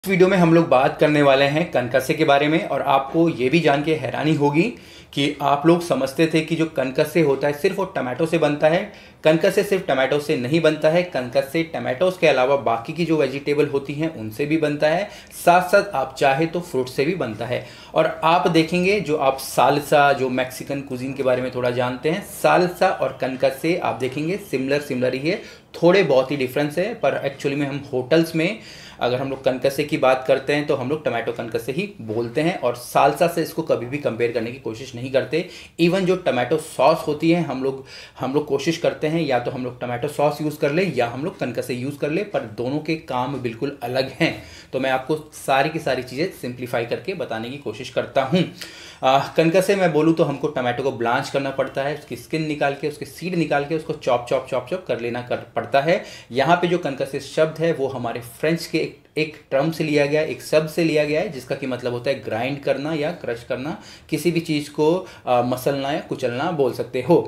इस वीडियो में हम लोग बात करने वाले हैं कनकसे के बारे में। और आपको ये भी जान के हैरानी होगी कि आप लोग समझते थे कि जो कनकसे होता है सिर्फ वो टमाटो से बनता है। कनकसे सिर्फ टमाटो से नहीं बनता है, कनकसे टमाटोस के अलावा बाकी की जो वेजिटेबल होती हैं उनसे भी बनता है, साथ साथ आप चाहे तो फ्रूट से भी बनता है। और आप देखेंगे जो आप सालसा, जो मैक्सिकन कुजीन के बारे में थोड़ा जानते हैं, सालसा और कनकसे आप देखेंगे सिमिलर ही है, थोड़े बहुत ही डिफरेंस है। पर एक्चुअली में हम होटल्स में अगर हम लोग कनकसे की बात करते हैं तो हम लोग टमाटो कनकसे ही बोलते हैं और सालसा से इसको कभी भी कंपेयर करने की कोशिश नहीं करते। इवन जो टमाटो सॉस होती है हम लोग कोशिश करते हैं या तो हम लोग टमाटो सॉस यूज़ कर ले या हम लोग कनकसे यूज़ कर ले, पर दोनों के काम बिल्कुल अलग हैं। तो मैं आपको सारी की सारी चीज़ें सिंप्लीफाई करके बताने की कोशिश करता हूँ। कनकसे मैं बोलूँ तो हमको टमाटो को ब्लांच करना पड़ता है, उसकी स्किन निकाल के, उसके सीड निकाल के उसको चॉप कर लेना पड़ता है। यहाँ पे जो कनकसे शब्द है वो हमारे फ्रेंच के एक टर्म से लिया गया, एक शब्द से लिया गया है, जिसका कि मतलब होता है ग्राइंड करना या क्रश करना, किसी भी चीज़ को मसलना या कुचलना बोल सकते हो।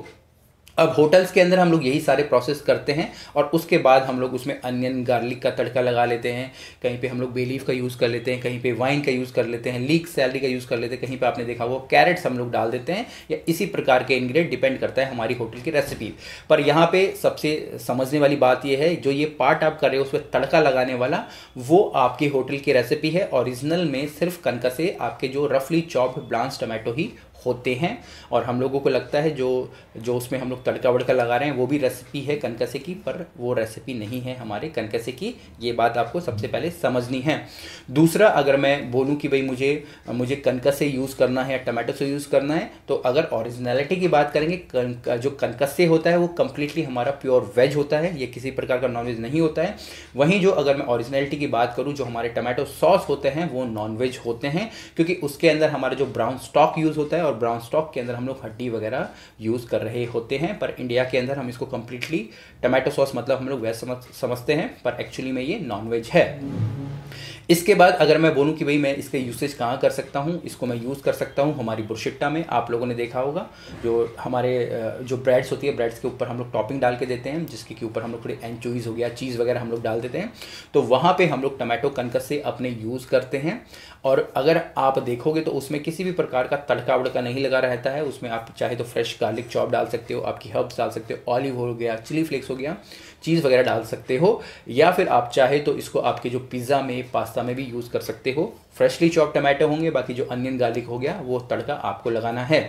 अब होटल्स के अंदर हम लोग यही सारे प्रोसेस करते हैं और उसके बाद हम लोग उसमें अनियन गार्लिक का तड़का लगा लेते हैं। कहीं पे हम लोग बे लीफ का यूज़ कर लेते हैं, कहीं पे वाइन का यूज़ कर लेते हैं, लीक सैलरी का यूज़ कर लेते हैं, कहीं पे आपने देखा वो कैरेट्स हम लोग डाल देते हैं, या इसी प्रकार के इंग्रेडिएंट डिपेंड करता है हमारी होटल की रेसिपी पर। यहाँ पे सबसे समझने वाली बात यह है, जो ये पार्ट आप कर रहे हो उसमें तड़का लगाने वाला, वो आपकी होटल की रेसिपी है। ओरिजिनल में सिर्फ कनकसे आपके जो रफली चॉप्ड ब्लांच टमाटो ही होते हैं। और हम लोगों को लगता है जो उसमें हम लोग तड़का वड़का लगा रहे हैं वो भी रेसिपी है कनकसे की, पर वो रेसिपी नहीं है हमारे कनकसे की। ये बात आपको सबसे पहले समझनी है। दूसरा, अगर मैं बोलूँ कि भाई मुझे कनकसे यूज़ करना है या टमाटो से यूज़ करना है, तो अगर ओरिजिनलिटी की बात करेंगे, जो कनकसे होता है वो कम्प्लीटली हमारा प्योर वेज होता है, ये किसी प्रकार का नॉनवेज नहीं होता है। वहीं जो अगर मैं ओरिजिनलिटी की बात करूँ, जो हमारे टमाटो सॉस होते हैं वो नॉनवेज होते हैं, क्योंकि उसके अंदर हमारा जो ब्राउन स्टॉक यूज़ होता है और ब्राउन स्टॉक के अंदर हम लोग हड्डी वगैरह यूज़ कर रहे होते हैं। पर इंडिया के अंदर हम इसको कम्प्लीटली टमाटो सॉस मतलब हम लोग वैसे समझते हैं, पर एक्चुअली में ये नॉनवेज है। इसके बाद अगर मैं बोलूँ कि भाई मैं इसके यूसेज कहाँ कर सकता हूँ, इसको मैं यूज़ कर सकता हूँ हमारी बुरशिट्टा में। आप लोगों ने देखा होगा जो हमारे जो ब्रेड्स होती है, ब्रेड्स के ऊपर हम लोग टॉपिंग डाल के देते हैं, जिसके के ऊपर हम लोग थोड़ी एंचोवीज हो गया, चीज़ वगैरह हम लोग डाल देते हैं, तो वहाँ पे हम लोग टमाटो कनकसे अपने यूज़ करते हैं। और अगर आप देखोगे तो उसमें किसी भी प्रकार का तड़का वड़का नहीं लगा रहता है। उसमें आप चाहे तो फ्रेश गार्लिक चॉप डाल सकते हो, आपकी हर्ब्स डाल सकते हो, ऑलिव हो गया, चिली फ्लेक्स हो गया, चीज़ वगैरह डाल सकते हो, या फिर आप चाहे तो इसको आपके जो पिज़्ज़ा में, पास्ता में भी यूज़ कर सकते हो। फ्रेशली चॉप टमाटो होंगे, बाकी जो अनियन गार्लिक हो गया वो तड़का आपको लगाना है।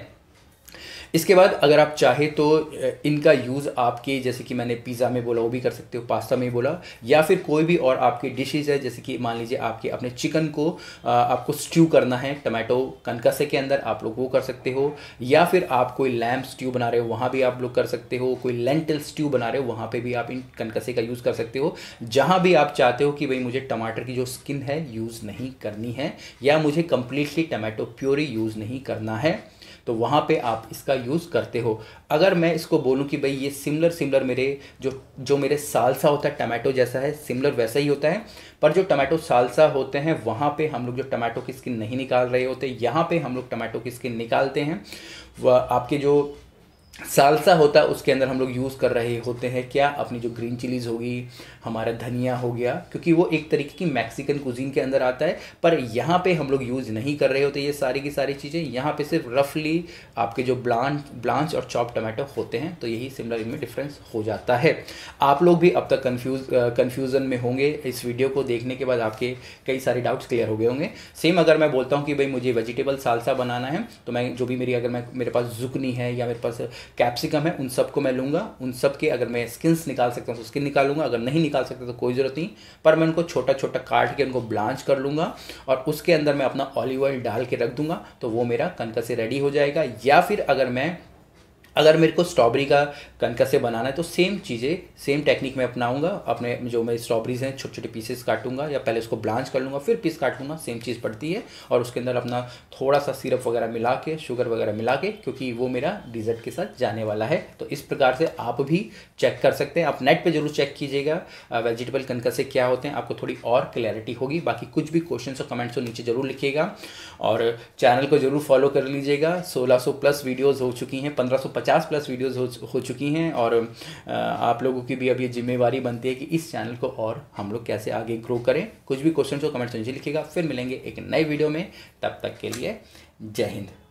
इसके बाद अगर आप चाहे तो इनका यूज़ आपके, जैसे कि मैंने पिज़्ज़ा में बोला वो भी कर सकते हो, पास्ता में बोला, या फिर कोई भी और आपकी डिशेज़ है, जैसे कि मान लीजिए आपके अपने चिकन को आपको स्ट्यू करना है टमाटो कनकसे के अंदर, आप लोग वो कर सकते हो। या फिर आप कोई लैम्प स्ट्यू बना रहे हो वहाँ भी आप लोग कर सकते हो, कोई लेंटिल स्ट्यू बना रहे हो वहाँ पर भी आप इन कनकसे का यूज़ कर सकते हो। जहाँ भी आप चाहते हो कि भाई मुझे टमाटर की जो स्किन है यूज़ नहीं करनी है, या मुझे कम्प्लीटली टमाटो प्योरी यूज़ नहीं करना है, तो वहाँ पे आप इसका यूज़ करते हो। अगर मैं इसको बोलूँ कि भाई ये सिमिलर मेरे जो मेरे सालसा होता है टमाटो जैसा है, सिमिलर वैसा ही होता है, पर जो टमाटो सालसा होते हैं वहाँ पे हम लोग जो टमाटो की स्किन नहीं निकाल रहे होते, यहाँ पे हम लोग टमाटो की स्किन निकालते हैं। वह आपके जो सालसा होता है उसके अंदर हम लोग यूज़ कर रहे होते हैं क्या, अपनी जो ग्रीन चिलीज़ होगी, हमारा धनिया हो गया, क्योंकि वो एक तरीके की मैक्सिकन कुजीन के अंदर आता है। पर यहाँ पे हम लोग यूज़ नहीं कर रहे होते ये सारी की सारी चीज़ें। यहाँ पे सिर्फ रफली आपके जो ब्लांच और चॉप टमाटो होते हैं, तो यही सिमिलर इनमें डिफरेंस हो जाता है। आप लोग भी अब तक कन्फ्यूज़न में होंगे, इस वीडियो को देखने के बाद आपके कई सारे डाउट्स क्लियर हो गए होंगे। सेम अगर मैं बोलता हूँ कि भाई मुझे वेजिटेबल सालसा बनाना है, तो मैं जो भी मेरे पास जुकनी है या मेरे पास कैप्सिकम है, उन सबको मैं लूँगा, उन सब के अगर मैं स्किन्स निकाल सकता हूँ तो स्किन निकालूंगा, अगर नहीं निकाल सकता तो कोई ज़रूरत नहीं, पर मैं उनको छोटा छोटा काट के उनको ब्लांच कर लूँगा और उसके अंदर मैं अपना ऑलिव ऑयल डाल के रख दूँगा, तो वो मेरा कनकसे रेडी हो जाएगा। या फिर अगर मेरे को स्ट्रॉबेरी का कनकसे बनाना है तो सेम चीज़ें, सेम टेक्निक मैं अपनाऊंगा। अपने जो मैं स्ट्रॉबेरीज हैं छोटे छोटे पीसेस काटूंगा, या पहले उसको ब्लांच कर लूँगा फिर पीस काट लूँगा, सेम चीज़ पड़ती है। और उसके अंदर अपना थोड़ा सा सिरप वगैरह मिला के, शुगर वगैरह मिला के, क्योंकि वो मेरा डिज़र्ट के साथ जाने वाला है। तो इस प्रकार से आप भी चेक कर सकते हैं। आप नेट पर जरूर चेक कीजिएगा वेजिटेबल कनकसे क्या होते हैं, आपको थोड़ी और क्लैरिटी होगी। बाकी कुछ भी क्वेश्चन और कमेंट्स हो नीचे जरूर लिखिएगा, और चैनल को जरूर फॉलो कर लीजिएगा। 1600 प्लस वीडियोज़ हो चुकी हैं, 1550 50+ वीडियोस हो चुकी हैं, और आप लोगों की भी अब ये जिम्मेवारी बनती है कि इस चैनल को और हम लोग कैसे आगे ग्रो करें। कुछ भी क्वेश्चन हो कमेंट से लिखिएगा। फिर मिलेंगे एक नए वीडियो में, तब तक के लिए जय हिंद।